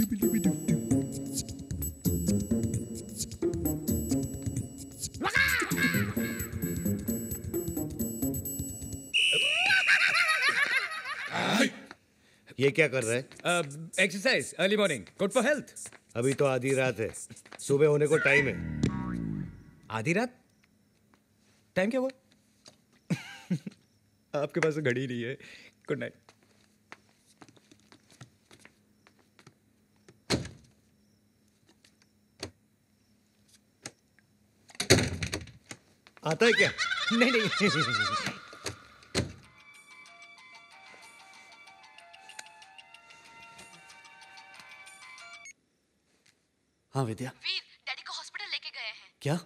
ये क्या कर रहा है? Exercise, early morning, good for health. अभी तो आधी रात है, सुबह होने को टाइम है। आधी रात? टाइम क्या हुआ? आपके पास तो घड़ी नहीं है। Good night. आता है क्या? नहीं नहीं। हाँ विद्या। वीर, डैडी को हॉस्पिटल लेके गए हैं। क्या?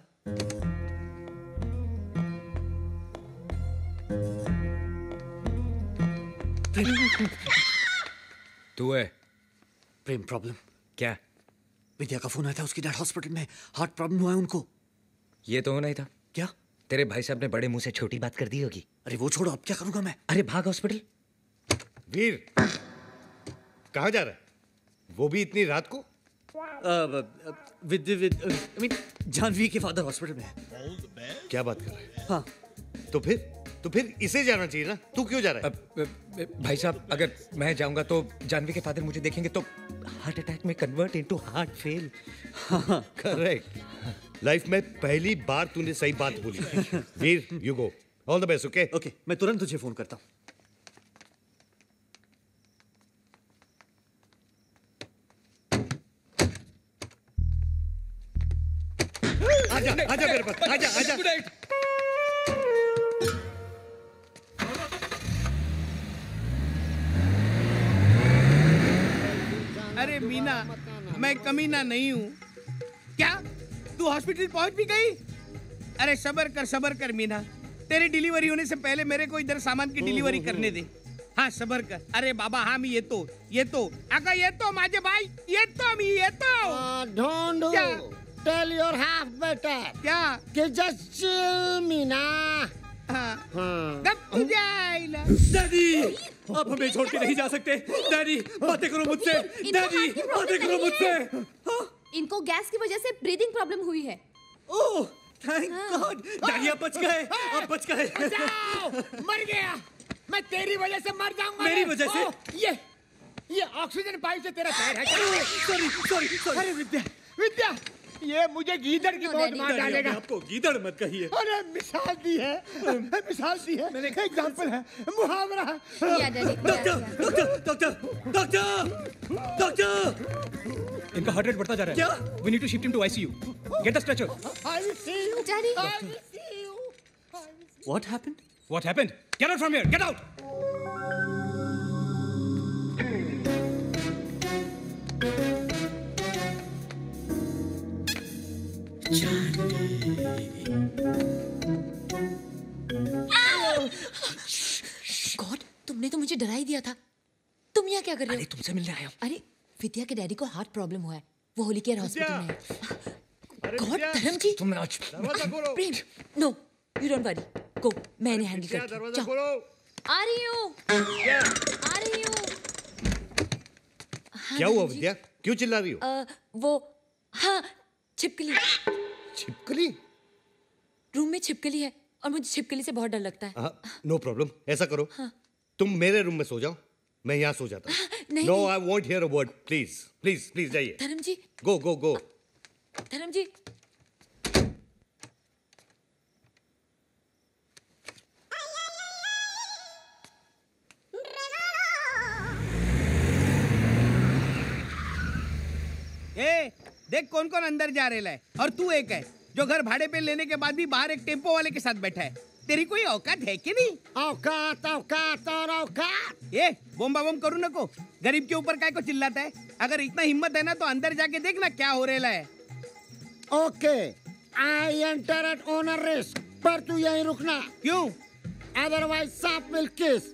तू है? प्रेम प्रॉब्लम। क्या? विद्या का फोन आया था, उसकी डैड हॉस्पिटल में, हार्ट प्रॉब्लम हुआ है उनको। ये तो होना ही था। क्या? तेरे भाई साहब ने बड़े मुंह से छोटी बात कर दी होगी। अरे वो छोड़ो, अब क्या करूंगा मैं? अरे भाग हॉस्पिटल। वीर कहाँ जा रहा है? वो भी इतनी रात को? जानवी के फादर हॉस्पिटल में है। क्या बात कर रहे हैं? हाँ। तो फिर इसे जाना चाहिए ना, तू क्यों जा रहा है? भाई साहब, अगर मैं जाऊंगा तो जानवी के फादर मुझे देखेंगे तो हार्ट अटैक में convert into heart fail. Correct. Life में पहली बार तूने सही बात बोली। Veer, you go, all the best. Okay okay, मैं तुरंत तुझे फोन करता हूँ। आजा आजा मेरे पास, आजा आजा। अरे मीना, मैं कमीना नहीं हूँ क्या? तू हॉस्पिटल पहुंच भी गई? अरे सबर कर मीना, तेरी डिलीवरी होने से पहले मेरे को इधर सामान की डिलीवरी करने दे। हाँ सबर कर। अरे बाबा हाँ, मी येतो अगं येतो माझे भाई, येतो मी येतो। Dhondu, tell your half better क्या कि जस्ट चिल मीना। कब तुझे आइला? डैडी, आप हमें छोड़ के नहीं जा सकते। डैडी, बातें करो मुझसे। डैडी, बातें करो मुझसे। इनको गैस की वजह से ब्रीदिंग प्रॉब्लम हुई है। ओह, थैंक गॉड। डैडी आप बच गए, आप बच गए। मर गया, मैं तेरी वजह से मर जाऊंगा। मेरी वजह से? ये ऑक्सीजन पाइप से तेरा पैर है। सॉरी। अरे विद्या, ये मुझे गीदड़ की मौत मार डालेगा। आपको गीदड़ मत कहिए। अरे मिसाल दी है, मैंने एग्जाम्पल है, मुहावरा है। डॉक्टर, इनका हार्ट रेट बढ़ता जा रहा है। क्या? We need to shift him to ICU. Get the stretcher. I will see you. Daddy. I will see you. What happened? What happened? Get out from here. Get out. God, तुमने तो मुझे डरा ही दिया था। तुम यहाँ क्या कर रहे हो? अरे तुमसे मिलने आया हूँ। अरे विद्या के डैडी को हार्ट प्रॉब्लम हुआ है, वो होली केयर हॉस्पिटल में है। गॉड, धर्म जी। तुमने आज Prem, no, you don't worry, go, मैं इन्हें हैंडल करती हूँ। जाओ। आ रही हूँ। क्या हुआ विद्या, क्यों चिल्ला रही हो? वो, हाँ, छिपकली रूम में छिपकली है और मुझे छिपकली से बहुत डर लगता है। नो प्रॉब्लम, ऐसा करो, तुम मेरे रूम में सो जाओ, मैं यहाँ सो जाता हूँ। No, I won't hear a word. Please जाइए। धर्म जी, गो। धर्म जी। देख कौन अंदर जा रहा है, और तू एक है जो घर भाड़े पे लेने के बाद भी बाहर एक टेम्पो वाले के साथ बैठा है। तेरी कोई औकात है कि नहीं? औकात और औकात। ये बोम्बा बोम करू नको, गरीब के ऊपर काय को चिल्लाता है? अगर इतना हिम्मत है ना तो अंदर जाके देखना क्या हो रहा है। Okay, I enter at owner risk, पर तू यहीं रुकना। क्यों? अदरवाइज सांप विल किस।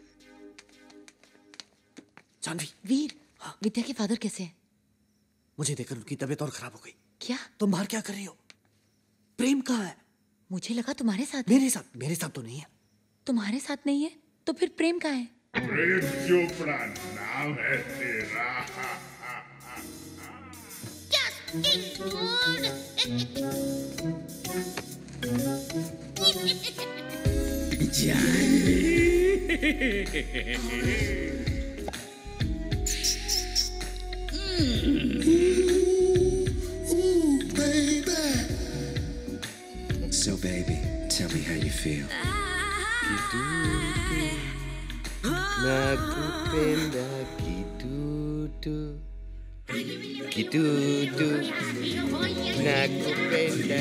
जानवी। वीर, विद्या के फादर कैसे हैं? मुझे देखकर उनकी तबीयत और खराब हो गई। क्या? तुम बाहर क्या कर रही हो? प्रेम कहाँ है? मुझे लगा तुम्हारे साथ। मेरे साथ तो नहीं है। तुम्हारे साथ नहीं है तो फिर प्रेम कहाँ है? प्रेम चोपड़ा नाम है तेरा। So baby, tell me how you feel. Nakupenda kitutu, kitutu, nakupenda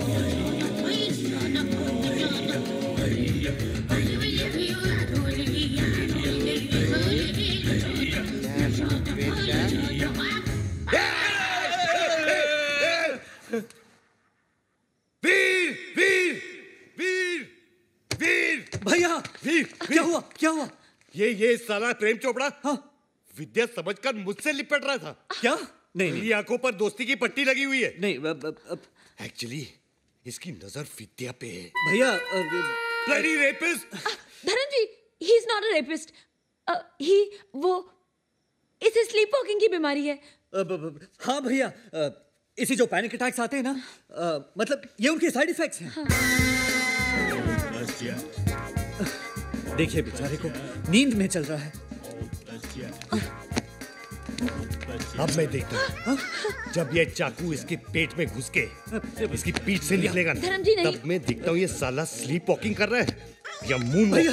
वीर वीर वीर वीर भैया वीर क्या हुआ क्या हुआ? ये साला प्रेम चोपड़ा हाँ विद्या समझकर मुझसे लिपट रहा था। क्या? नहीं मेरी आंखों पर दोस्ती की पट्टी लगी हुई है। नहीं एक्चुअली इसकी नजर विद्या पे है। भैया bloody rapist. Dharam ji, he is not a rapist. इसे स्लीप वॉकिंग की बीमारी है। हाँ भैया, इसी जो पैनिक अटैक्स आते हैं ना, मतलब ये उनके साइड इफेक्ट्स हैं। देखिए बेचारे को नींद में चल रहा है। अब मैं देखता हूँ जब ये चाकू इसके पेट में घुस के इसकी पीठ से निकलेगा ना, धर्म जी नहीं। तब मैं देखता हूँ ये साला स्लीप वॉकिंग कर रहा है या मून भैया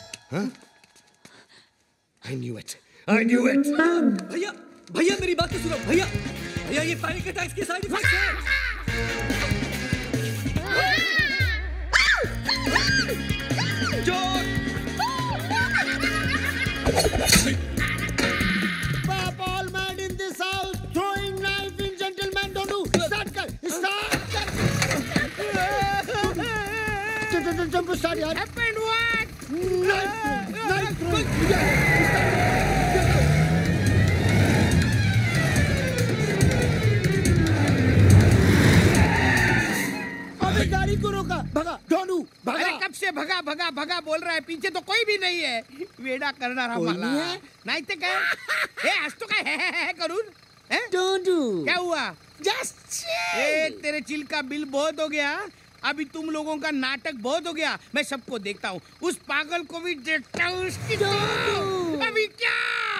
आई न्यू इट भैया भैया मेरी बात तो सुनो भैया। भैया ये पैनिक अटैक्स के साइड इफेक्ट्स हैं। Pop all mad in this house, throwing knife in gentleman don't do. Start कर. Jump start यार. Happened what? Knife throwing. अबे गाड़ी को रोका. भगा. ढोंडू. भगा. अरे कब से भगा भगा भगा बोल रहा है, पीछे तो कोई भी नहीं है। वेड़ा करना रहा कोई माला नहीं है? नहीं तो क्या आज तो क्या है करूँ हैं? ढोंडू. क्या हुआ? Just chill. ए तेरे चिल का बिल बहुत हो गया। अभी तुम लोगों का नाटक बहुत हो गया। मैं सबको देखता हूँ, उस पागल को भी देखता हूँ। उसकी तो अभी क्या?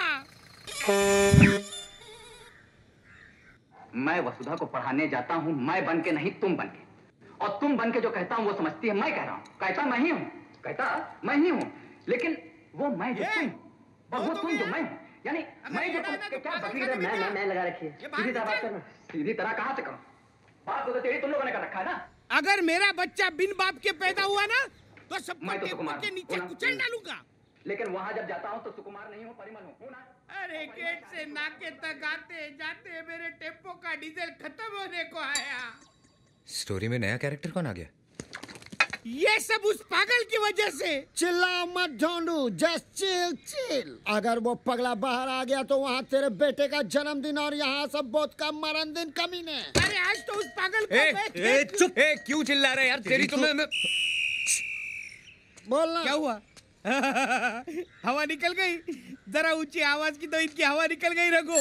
मैं वसुधा को पढ़ाने जाता हूँ, मैं बन के नहीं तुम बन के। और तुम बन के जो कहता हूँ वो समझती है मैं कह रहा हूँ। कहता मैं ही हूँ, कहता मैं ही हूँ, लेकिन वो मैं जो तुम और वो तुम जो मैं हूँ। यानी मैं जो तुम के क्या बकरी है, मैं लगा रखी है। सीधी तरह बात करना। सीधी तरह कहाँ से करूँ? बात तो तेरी तुम लोगों ने कर रखा है ना। अगर मेरा बच्चा बिन बाप के पैदा हुआ ना तो सबको मैं तो सुकुमार के नीचे हूँ ना। कुचल डालूंगा। लेकिन वहाँ जब जाता हूँ तो सुकुमार नहीं हूँ, परिमल हूँ ना। अरे गेट से नाके तक आते जाते मेरे टेम्पो का डीजल खत्म होने को आया। स्टोरी में नया कैरेक्टर कौन आ गया? ये सब उस पागल की वजह से। चिल्लाओ मत ढोंडू. Just chill. अगर वो पगला बाहर आ गया तो वहाँ तेरे बेटे का जन्मदिन और यहाँ सब बहुत का मरण दिन कमीने. अरे आज तो उस पागल को चुप. क्यों चिल्ला रहे यार? तेरी तुम्हें बोलना. क्या हुआ? हवा निकल गई। जरा ऊंची आवाज की तो इनकी हवा निकल गई। रघु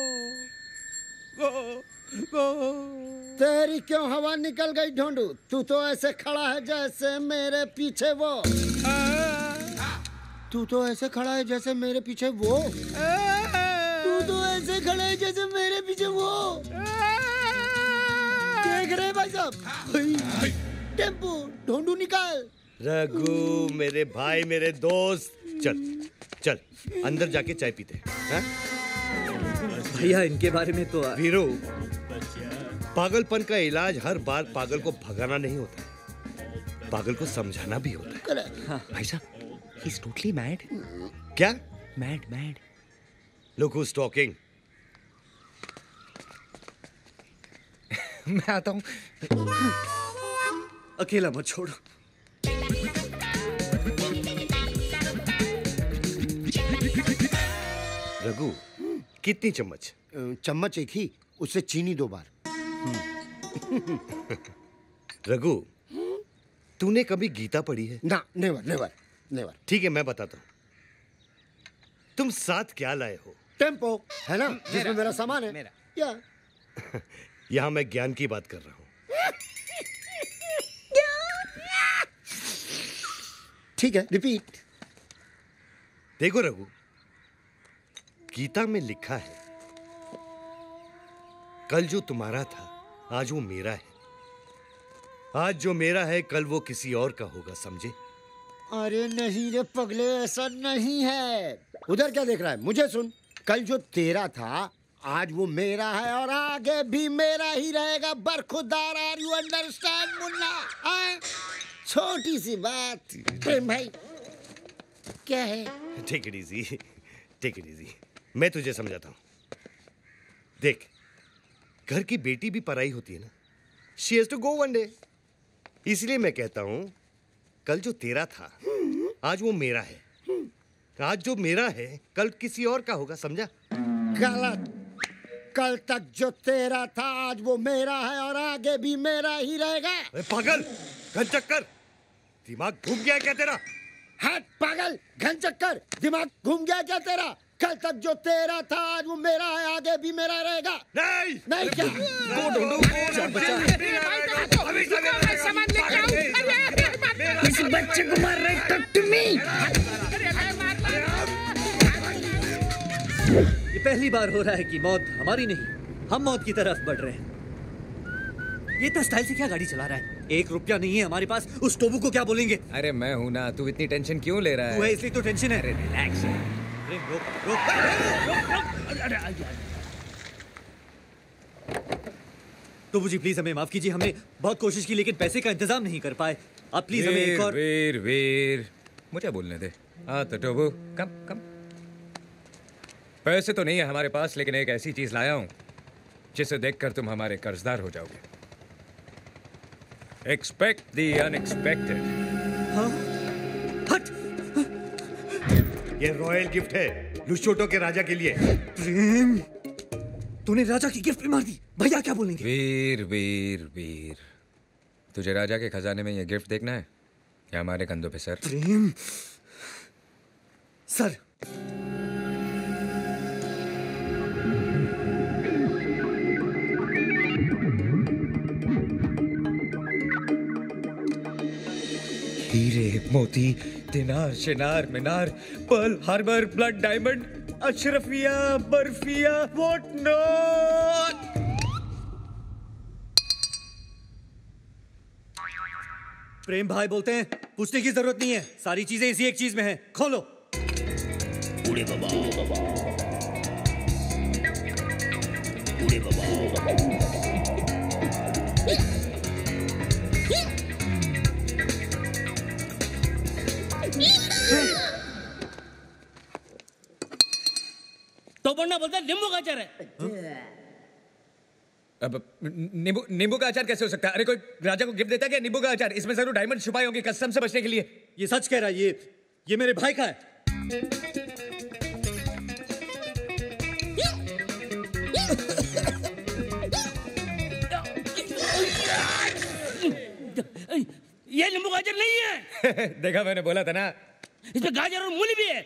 तेरी क्यों हवा निकल गई ढोंडू? तू तो ऐसे खड़ा है जैसे मेरे पीछे वो. तू तो ऐसे खड़ा है जैसे मेरे पीछे वो. तू तो ऐसे खड़ा है जैसे मेरे पीछे वो. देख रहे भाई साहब? टेम्पो ढोंडू निकाल. रघु मेरे भाई मेरे दोस्त, चल चल अंदर जाके चाय पीते हैं। भैया इनके बारे में तो वीरू, पागलपन का इलाज हर बार पागल को भगाना नहीं होता है, पागल को समझाना भी होता है। भाई साहब, ही इज टोटली मैड। क्या? Mad. Look who is talking. मैं आता हूँ। अकेला मत छोड़ो। रघु, कितनी चम्मच? चम्मच एक ही, उससे चीनी 2 बार। रघु, तूने कभी गीता पढ़ी है? ना, नेवर। ठीक है, मैं बताता हूँ। तुम साथ क्या लाए हो? टेम्पो है ना, जिसमें मेरा सामान है। मेरा। या यहां मैं ज्ञान की बात कर रहा हूं। ठीक है, रिपीट। देखो रघु, गीता में लिखा है, कल जो तुम्हारा था आज वो मेरा है, आज जो मेरा है कल वो किसी और का होगा, समझे? अरे नहीं रे पगले, ऐसा नहीं है। उधर क्या देख रहा है? मुझे सुन, कल जो तेरा था आज वो मेरा है और आगे भी मेरा ही रहेगा। बरखुरदार, आर यू अंडरस्टैंड मुन्ना? छोटी सी बात। प्रेम भाई क्या है? Take it easy, take it easy. मैं तुझे समझाता हूं। देख, घर की बेटी भी पराई होती है ना। She has to go one day. इसलिए मैं कहता हूं, कल जो तेरा था आज वो मेरा है, आज जो मेरा है कल किसी और का होगा, समझा? गलत। कल तक जो तेरा था आज वो मेरा है और आगे भी मेरा ही रहेगा। अरे पागल, घन चक्कर, दिमाग घूम गया क्या तेरा? हट पागल, घन चक्कर, दिमाग घूम गया क्या तेरा? कल तक जो तेरा था आज वो मेरा है, आगे भी मेरा रहेगा। नहीं नहीं क्या? इस बच्चे को मार रहे, टॉक टू मी। ये पहली बार हो रहा है कि मौत हमारी नहीं, हम मौत की तरफ बढ़ रहे हैं। ये इतना स्टाइल से क्या गाड़ी चला रहा है? 1 रुपया नहीं है हमारे पास, उस टोबू को क्या बोलेंगे? अरे मैं हूं ना, तू इतनी टेंशन क्यों ले रहा है? तू है इसलिए तो टेंशन है। रिलैक्स। टोबू जी प्लीज हमें माफ कीजिए, हमने बहुत कोशिश की लेकिन पैसे का इंतजाम नहीं कर पाए। आप प्लीज हमें एक और। वीर मुझे बोलने दे। हाँ तो टोबू, कम। पैसे तो नहीं है हमारे पास, लेकिन एक ऐसी चीज लाया हूं जिसे देखकर तुम हमारे कर्जदार हो जाओगे। Expect the unexpected. हाँ? हट! ये रॉयल गिफ्ट है लुशोटो के राजा के लिए। प्रेम, तूने राजा की गिफ्ट भी मार दी। भैया क्या बोलेंगे? वीर तुझे राजा के खजाने में ये गिफ्ट देखना है या हमारे कंधों पे सर? प्रेम सर। हीरे मोती दिनार शिनार मीनार पर्ल हार्बर ब्लड डायमंड अशरफिया बर्फिया व्हाट नॉट। प्रेम भाई बोलते हैं पूछने की जरूरत नहीं है, सारी चीजें इसी एक चीज में हैं। खोलो। बूढ़े बाबा, बूढ़े बाबा। तो बनना बोलता है नींबू का अचार है। अब नींबू का अचार कैसे हो सकता है? अरे कोई राजा को गिफ्ट देता है क्या नींबू का अचार? इसमें जरूर डायमंड छुपाए होंगे कस्टम से बचने के लिए। ये सच कह रहा है, ये मेरे भाई का है। ये नींबू गाजर नहीं है। देखा, मैंने बोला था ना। इसमें गाजर और मूली भी है।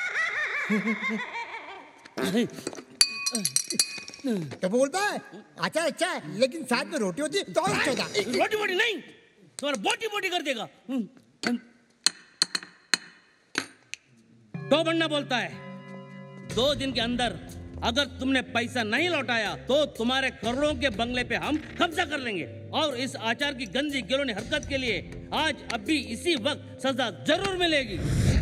तो बोलता है अचार अच्छा है, लेकिन साथ में रोटी होती तो और अच्छा था। रोटी बोटी नहीं, तुम्हारा बोटी बोटी कर देगा। तो बनना बोलता है 2 दिन के अंदर अगर तुमने पैसा नहीं लौटाया तो तुम्हारे करोड़ों के बंगले पे हम कब्जा कर लेंगे, और इस आचार की गंदी गिलोनी हरकत के लिए आज अभी इसी वक्त सजा जरूर मिलेगी।